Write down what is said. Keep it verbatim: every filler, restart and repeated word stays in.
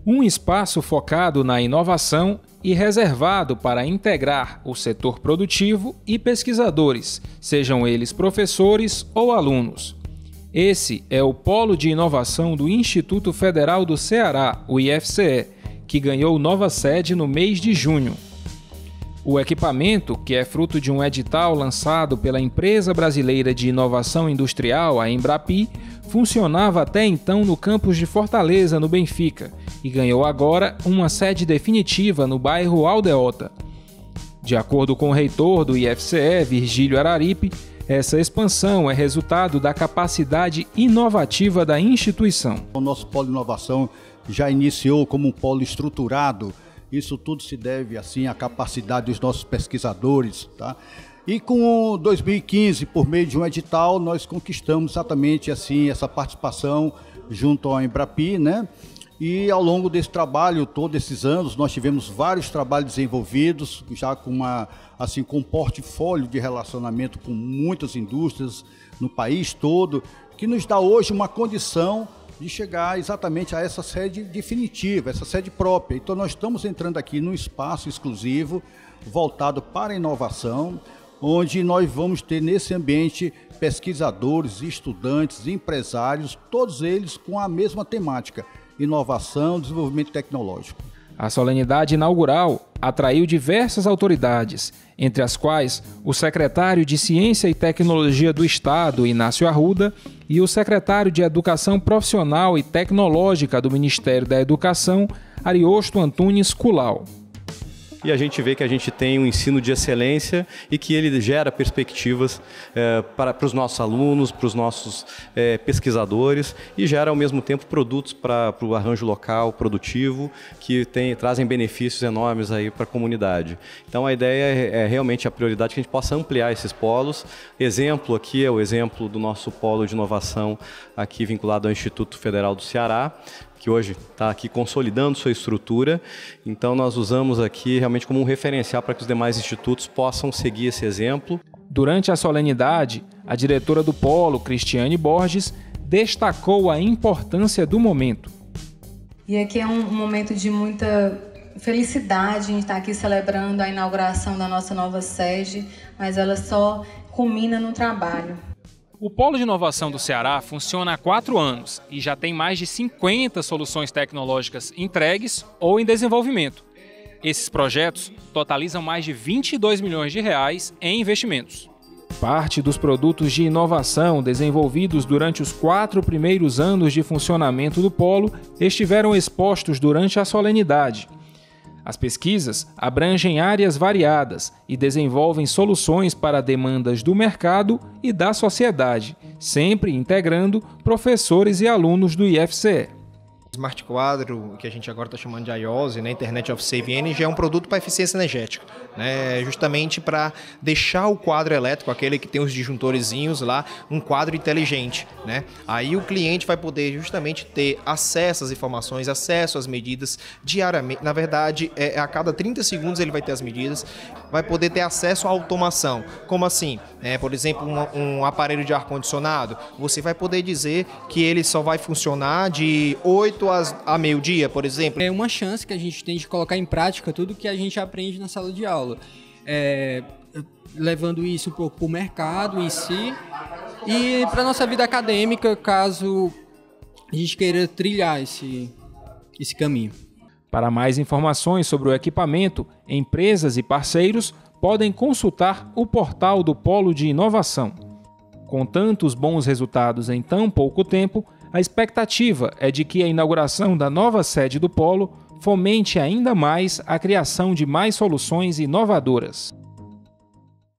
Um espaço focado na inovação e reservado para integrar o setor produtivo e pesquisadores, sejam eles professores ou alunos. Esse é o Polo de Inovação do Instituto Federal do Ceará, o I F C E, que ganhou nova sede no mês de junho. O equipamento, que é fruto de um edital lançado pela Empresa Brasileira de Inovação Industrial, a Embrapi, funcionava até então no campus de Fortaleza, no Benfica, e ganhou agora uma sede definitiva no bairro Aldeota. De acordo com o reitor do I F C E, Virgílio Araripe, essa expansão é resultado da capacidade inovativa da instituição. O nosso polo de inovação já iniciou como um polo estruturado. Isso tudo se deve assim à capacidade dos nossos pesquisadores, tá? E com dois mil e quinze, por meio de um edital, nós conquistamos exatamente assim essa participação junto à Embrapi, né? E ao longo desse trabalho, todos esses anos, nós tivemos vários trabalhos desenvolvidos, já com uma assim com um portfólio de relacionamento com muitas indústrias no país todo, que nos dá hoje uma condição de chegar exatamente a essa sede definitiva, essa sede própria. Então nós estamos entrando aqui num espaço exclusivo, voltado para a inovação, onde nós vamos ter nesse ambiente pesquisadores, estudantes, empresários, todos eles com a mesma temática: inovação, desenvolvimento tecnológico. A solenidade inaugural atraiu diversas autoridades, entre as quais o secretário de Ciência e Tecnologia do Estado, Inácio Arruda, e o secretário de Educação Profissional e Tecnológica do Ministério da Educação, Ariosto Antunes Culau. E a gente vê que a gente tem um ensino de excelência e que ele gera perspectivas é, para, para os nossos alunos, para os nossos é, pesquisadores, e gera ao mesmo tempo produtos para, para o arranjo local produtivo que tem, trazem benefícios enormes aí para a comunidade. Então a ideia é, é realmente a prioridade que a gente possa ampliar esses polos. Exemplo aqui é o exemplo do nosso polo de inovação aqui vinculado ao Instituto Federal do Ceará, que hoje está aqui consolidando sua estrutura. Então nós usamos aqui realmente como um referencial para que os demais institutos possam seguir esse exemplo. Durante a solenidade, a diretora do Polo, Cristiane Borges, destacou a importância do momento. E aqui é um momento de muita felicidade, a gente está aqui celebrando a inauguração da nossa nova sede, mas ela só culmina no trabalho. O Polo de Inovação do Ceará funciona há quatro anos e já tem mais de cinquenta soluções tecnológicas entregues ou em desenvolvimento. Esses projetos totalizam mais de vinte e dois milhões de reais em investimentos. Parte dos produtos de inovação desenvolvidos durante os quatro primeiros anos de funcionamento do Polo estiveram expostos durante a solenidade. As pesquisas abrangem áreas variadas e desenvolvem soluções para demandas do mercado e da sociedade, sempre integrando professores e alunos do I F C E. Smart Quadro, que a gente agora está chamando de I O S, né, Internet of Saving Energy, é um produto para eficiência energética, né, justamente para deixar o quadro elétrico, aquele que tem os disjuntorezinhos lá, um quadro inteligente, né? Aí o cliente vai poder justamente ter acesso às informações, acesso às medidas diariamente. Na verdade, é, a cada trinta segundos ele vai ter as medidas, vai poder ter acesso à automação. Como assim? É, por exemplo, um, um aparelho de ar-condicionado, você vai poder dizer que ele só vai funcionar de oito a meio-dia, por exemplo. É uma chance que a gente tem de colocar em prática tudo que a gente aprende na sala de aula, é, levando isso um pouco para o mercado em si e para a nossa vida acadêmica, caso a gente queira trilhar esse, esse caminho. Para mais informações sobre o equipamento, empresas e parceiros podem consultar o portal do Polo de Inovação. Com tantos bons resultados em tão pouco tempo, a expectativa é de que a inauguração da nova sede do Polo fomente ainda mais a criação de mais soluções inovadoras.